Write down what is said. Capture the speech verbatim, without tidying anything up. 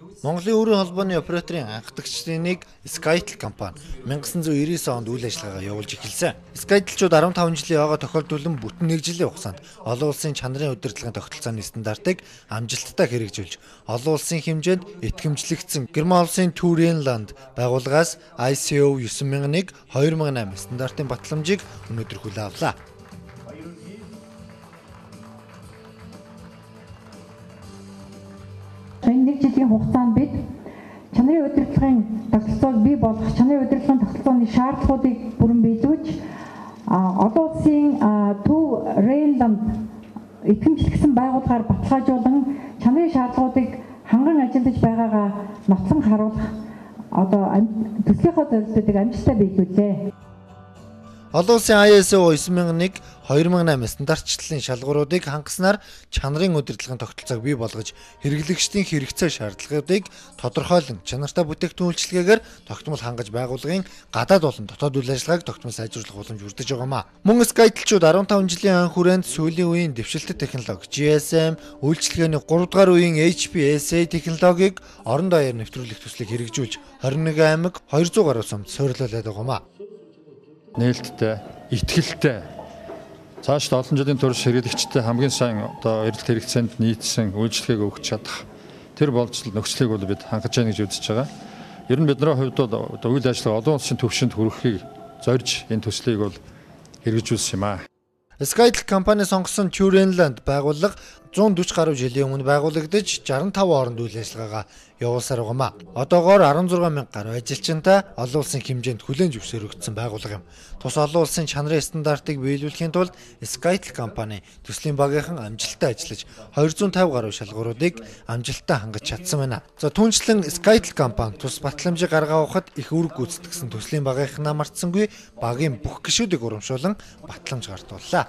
Монголын өрийн холбооны операторын анхдагчдын нэг Skytel компани 천구 санаа девяносто девять онд үйл ажиллагаагаа явуулж эхэлсэн. Skytel-чууд арван таван жилийн яваа тохиолдуулан бүтэн нэг жилийн хугацаанд олон улсын чанарын удирдлагын тогтолцооны стандартыг амжилттай хэрэгжүүлж, олон улсын хэмжээнд итгэмжлэгдсэн Герман улсын Tourenland байгууллагаас I S O девять мянга нэг две тысячи восемь стандартын батламжийг өнөөдөр хүлээн авлаа. Энэ нэг жилийн хугацаанд бид чанарын удирдлагын тогтолцоог бий болгох, чанарын удирдлагын тогтолцооны шаардлагуудыг бүрэн биелүүлж, олон улсын Tourenland итгэмжлэгдсэн байгууллагаар баталгаажуулан чанарын шаардлагуудыг ханган ажиллаж байгаагаа ноцон харуулах одоо төслийнхөө зорилтуудыг амжилттай биелүүллээ. Олон улсын I S O девять мянга нэг две тысячи восемь стандартчлалын шалгууруудыг хангаснаар чанарын удирдлагын тогтолцоог бий болгож, хэрэглэгчдийн хэрэгцээ шаардлагуудыг тодорхойлон чанартай бүтээгдэхүүн үйлчилгээгээр тогтмол хангаж байгууллагын гадаад болон дотоод үйл ажиллагааг тогтмол сайжруулах боломж бүрдэж байгаамаа. Мөн Skytel-чууд арван таван жилийн анх хүрээнд сүүлийн үеийн дэвшилтэт технологи G S M, үйлчилгээний гурав дахь үеийн H P S A технологиг орон даяар нэвтрүүлэх төслийг хэрэгжүүлж, двадцать один аймаг двести гаруй сумд суйрлуулад байгаамаа. Нээлттэй, итгэлтэй, цаашд олон жилийн турш хэрэглэгчтэй хамгийн сайн одоо эрэлт хэрэгцээнд нийцсэн үйлчлэгийг өгч чадах тэр болцол нөхцөлийг бол бид хангаж байна гэж үзэж байгаа. Ер нь бидний хувьд бол одоо үйл ажиллагаа олон улсын түвшинд хүрэхийг зорж энэ төслийг бол хэрэгжүүлсэн юм аа. Skytel компани сонгосон Tourenland байгууллага зуун дөрвөн гаруй жилийн өмнө байгуулагдаж шестьдесят пять хооронд үйл ажиллагаагаа явуулсаар байгаамаа. Одоогоор арван зургаан мянга гаруй ажилчинтай олон улсын хэмжээнд хүлээн зөвшөөрөгдсөн байгууллага юм. Тус олон улсын чанарын стандартыг биелүүлэхийн тулд Skytel компани төслийн багийнхан амжилттай ажиллаж двести пятьдесят гаруй шалгууруудыг амжилттай хангаж чадсан байна. За түүнчлэн Skytel компани тус батламжийг гаргаа авахад их үүрэг гүйцэтгэсэн төслийн багийнхнаа мартсангүй багийн бүх гишүүдийг урамшуулан батламж гартууллаа.